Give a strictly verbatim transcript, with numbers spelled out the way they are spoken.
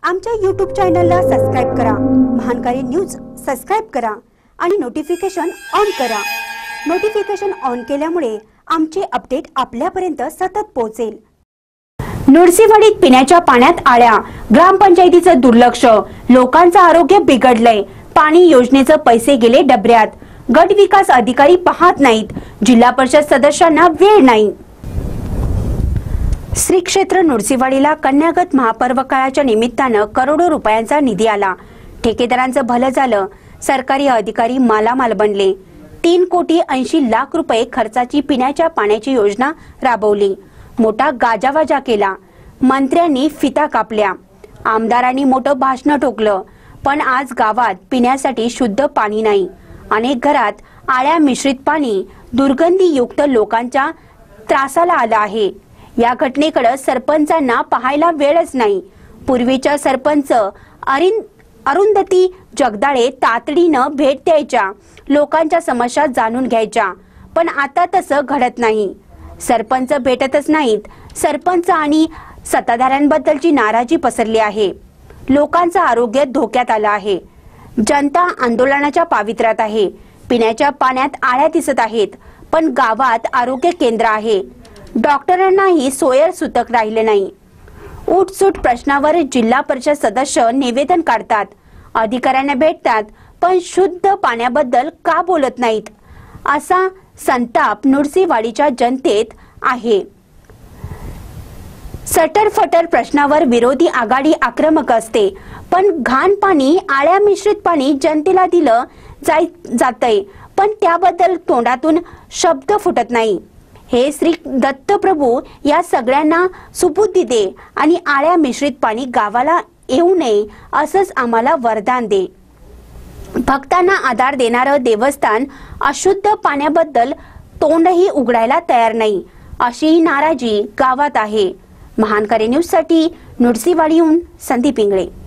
आमच्या यूट्यूब चॅनलला सबस्क्राइब करा, महानकारी न्यूज सबस्क्राइब करा आणि नोटिफिकेशन ऑन करा। नोटिफिकेशन ऑन केल्यामुळे आमचे अपडेट आपल्यापर्यंत सतत पोहोचेल। नृसिंहवाडीत पिण्याच्या पाण्यात आळ्या, ग्रामपंचायतीचं दुर्लक्ष, लोकांचं आरोग्य बिघडलंय, पाणी योजनेचे पैसे गेले डबऱ्यात, गट विकास अधिकारी पाहत नाहीत, जिल्हा परिषद सदस्यांना वेळ नाही। श्री क्षेत्र नृसिंहवाडीला कन्यागत महापर्व काळाच्या निमित्तानं करोडो रुपयांचा निधी आला। ठेकेदारांचं भलं झालं, सरकारी अधिकारी मालामाल बनले। तीन कोटी ऐंशी लाख रुपये खर्चाची पिण्याच्या पाण्याची योजना राबवली। मोठा गाजावाजा केला, मंत्र्यांनी फिता कापल्या, आमदारांनी मोठं भाषण ठोकलं, पण आज गावात पिण्यासाठी शुद्ध पाणी नाही। अनेक घरात आळ्या मिश्रित पाणी दुर्गंधीयुक्त लोकांच्या त्रासाला आलं आहे। या घटनेकडे सरपंचांना पाहायला वेळच नाही। पूर्वीच्या सरपंच अरुंधती जगदाळे तातडीनं भेट द्यायच्या, लोकांच्या समस्या जाणून घ्यायच्या, पण आता तसं घडत नाही। सरपंच भेटतच नाहीत। सरपंच आणि सत्ताधाऱ्यांबद्दलची नाराजी पसरली आहे। लोकांचं आरोग्य धोक्यात आलं आहे। जनता आंदोलनाच्या पावित्र्यात आहे। पिण्याच्या पाण्यात आळ्या दिसत आहेत, पण गावात आरोग्य केंद्र आहे। डॉक्टरांनाही सोयर सुतक राहिले नाही। उठसूट प्रश्नावर जिल्हा परिषद सदस्य निवेदन काढतात, अधिकाऱ्यांना भेटतात, पण शुद्ध पाण्याबद्दल का बोलत नाहीत, असा संताप नृसिंहवाडीच्या जनतेत आहे। सटरफटर प्रश्नावर विरोधी आघाडी आक्रमक असते, पण घाण पाणी, आळ्या मिश्रित पाणी जनतेला दिलं जातंय, पण त्याबद्दल तोंडातून शब्द फुटत नाही। हे श्री दत्तप्रभू या सगळ्यांना सुबुद्धी दे आणि आळ्या मिश्रित पाणी गावाला येऊ नये असंच आम्हाला वरदान दे। भक्तांना आधार देणारं देवस्थान अशुद्ध पाण्याबद्दल तोंडही उघडायला तयार नाही, अशी नाराजी गावात आहे। महानकारी न्यूज साठी नृसिंहवाडीहून संदीप इंगळे।